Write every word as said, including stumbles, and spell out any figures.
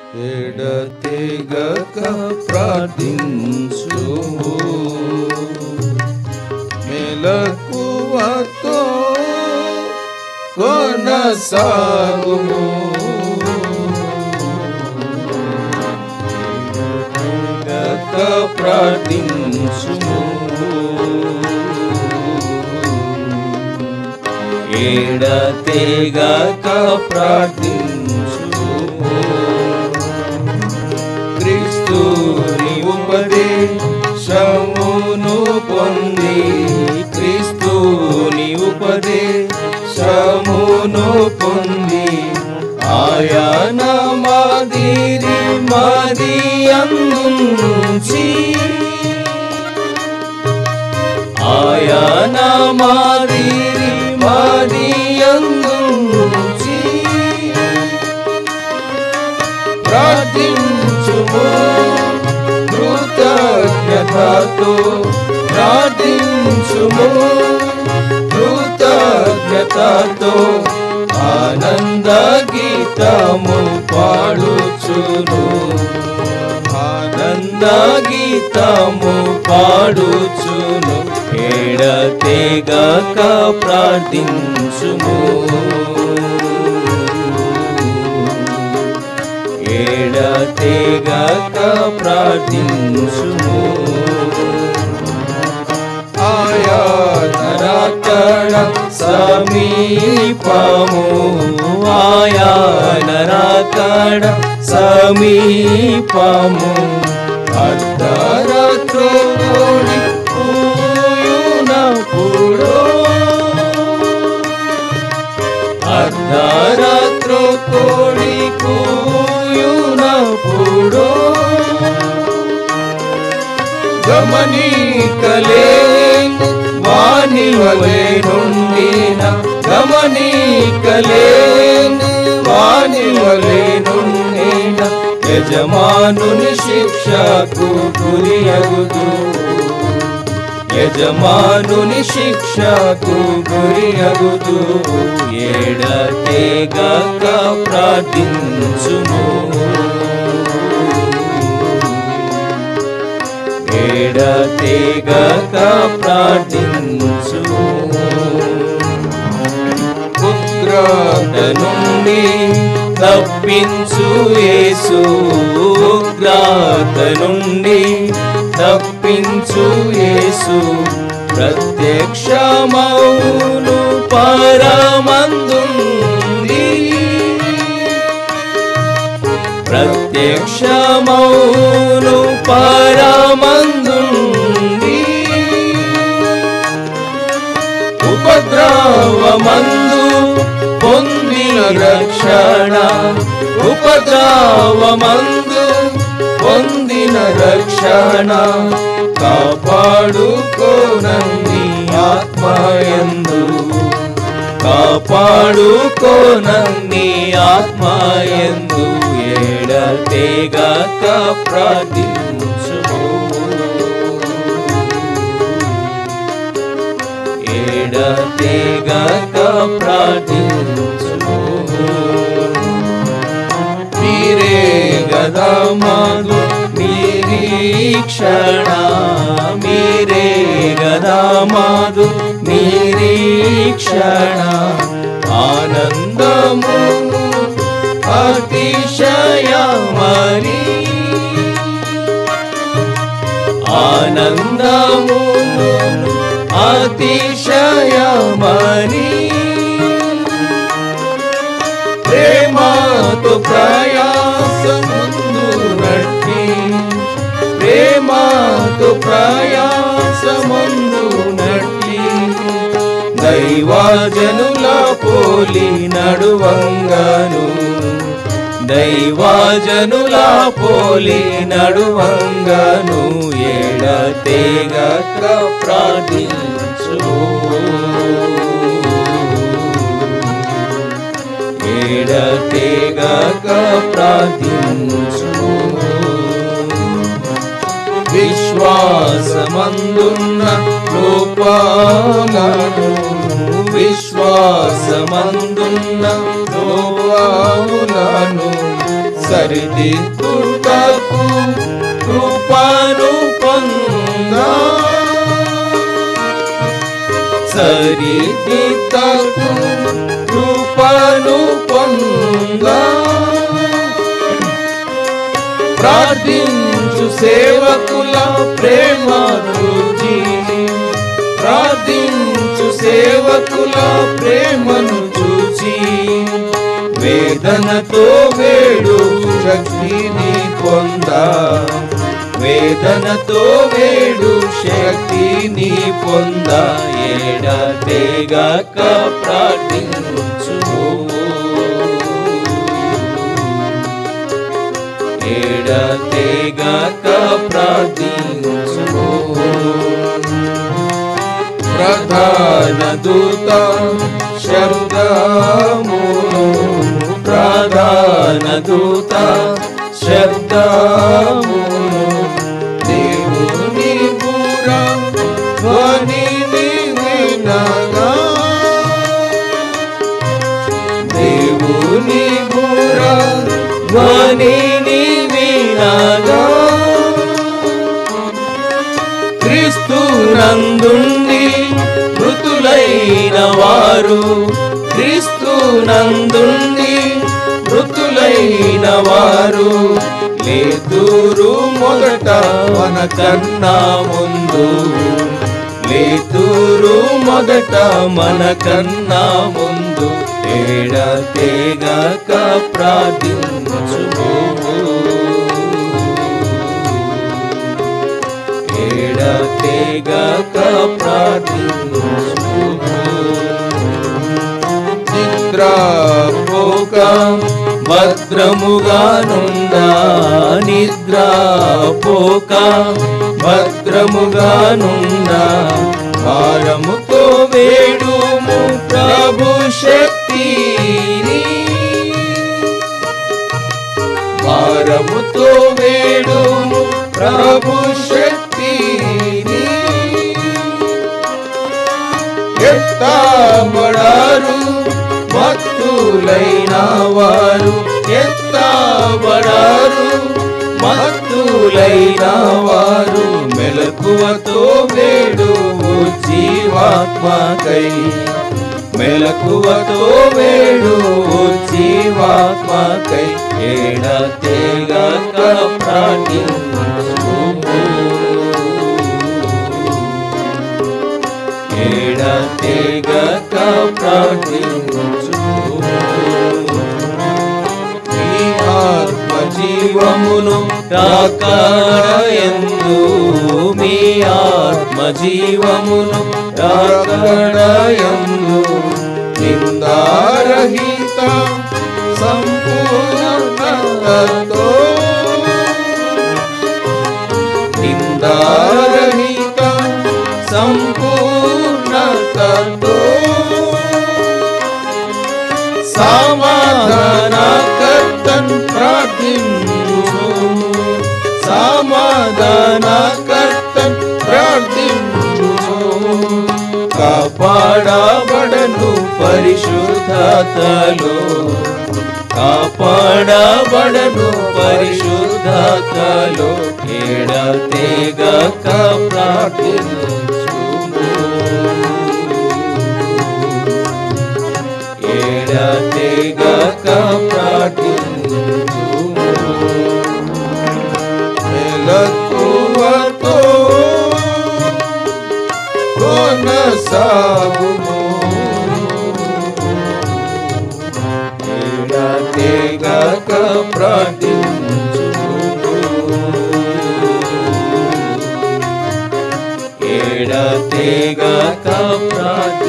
ఎడతెగక ప్రార్థించుము, మెలకువతో కొనసాగుము. ఎడతెగక ప్రార్థించుము, ఎడతెగక ప్రార్థించుము. క్రీస్తుని ఉపదేశమును పొంది, క్రీస్తుని ఉపదేశమును పొంది, ఆయన మాదిరి మాది అందుంచి, ఆయన మాదిరి మాది అందుంచి ప్రార్థించుము. కృతజ్ఞతతో ప్రార్థించుము, కృతజ్ఞతతో ఆనంద గీతము పాడుచును, ఆనంద గీతము పాడుచును. ఎడతెగక ప్రార్థించుము, ఎడతెగక ప్రార్థించుము. ఆయన రాకడ సమీపము, ఆయన రాకడ సమీపము. అర్ధరాత్రి పూయునప్పుడు, అర్ధరాత్రి కోడి కూయునప్పుడు గమనికలేని వాని వలె నుండిన, గమనికలేని వాని వలె నుండిన యజమానుని శిక్షకు గురియగుదు, యజమానుని శిక్షకు గురియగుదు. ఎడతెగక ప్రార్థించుము, ఎడతెగక ప్రార్థించుము. ఉగ్రత నుండి తప్పించు యేసు, ఉగ్రత నుండి తప్పించు యేసు. ప్రత్యక్షమౌను పరమందుంది, ప్రత్యక్షమౌను పరమందుంది. ఉపద్రవమందు పొందిన రక్షణ, ఉపద్రవమందు పొందిన రక్షణ. కాపాడుకోనంది ఆత్మయందు, కాపాడుకోనంది ఆత్మయందు. ఎడతెగక ప్రార్థించుము, ఎడతెగక ప్రార్థించుము. మీరే గదా మాకు నిరీక్షణ, మీరే గదా మాకు నిరీక్షణ. ఆనందము అతిశయమని, ఆనందము అతిశయమని. ప్రేమతో ప్రయాసముందు నట్టి, ప్రేమతో ప్రయాసముందు నట్టి. దైవజనుల పోలి నడువంగను, దైవజనుల పోలి నడువంగను. ఎడతెగక ప్రార్థించుము, ఎడతెగక ప్రార్థించుము. విశ్వాసమందున్న లోపాలను, విశ్వాసమందున్న లోపాలను సరిదిద్దుటకు కృపను పొందా సరిదిద్దుటకు కృపను పొందా ప్రార్థించు సేవకుల ప్రేమ చూచి ప్రార్థించు సేవకుల ప్రేమను చూచి వేదనతో వేడు శక్తిని పొందా వేదనతో వేడు శక్తిని పొందా ఏడతెగక ప్రార్థించు ఏడతెగక ప్రార్థించు ప్రధాన దూత శబ్దమును ప్రధాన దూత శబ్దమును దేవుని బూర ధ్వనిని వినగా దేవుని బూర ధ్వనిని వినగా క్రీస్తు నందుండి మృతులైన వారు క్రీస్తు నందుండి మృతులైన వారు లేతురు మొదట మన కన్నా ముందు లేతురు మొదట మన కన్నా ముందు ఏడతెగక ప్రార్థించు ఏడతెగక ప్రార్థించు నిద్రపోక భద్రముగానుండా నిద్రపోక భద్రముగానుండా భారముతో వేడుము ప్రభు శక్తిని భారముతో వేడుము ప్రభు శక్తిని ఎత్తబడారు మత్తులైన వారు ఎత్తబడారు మత్తులైన వారు మెలకువతో వేడు జీవాత్మకై మెలకువతో వేడు జీవాత్మకై ఏడతెగక ప్రార్థించు ఏడతెగక ప్రార్థించు నీ ఆత్మ జీవమును రాకడయందు మీ ఆత్మ జీవమును రాకడయందు నిందారహిత సంపూర్ణతతో నిందారహిత సంపూర్ణతతో సమాధానకర్తన్ ప్రార్థించు సమాధానకర్తన్ ప్రార్థించు కాపాడబడను పరిశుద్ధతలో కాపాడబడను పరిశుద్ధతలో ఏడతెగక ప్రార్థించు ఏడతెగక ప్రార్థించు మెలకువతో కొనసాగుము ఏడతెగక ప్రార్థించు ఏడతెగక ప్రార్థించు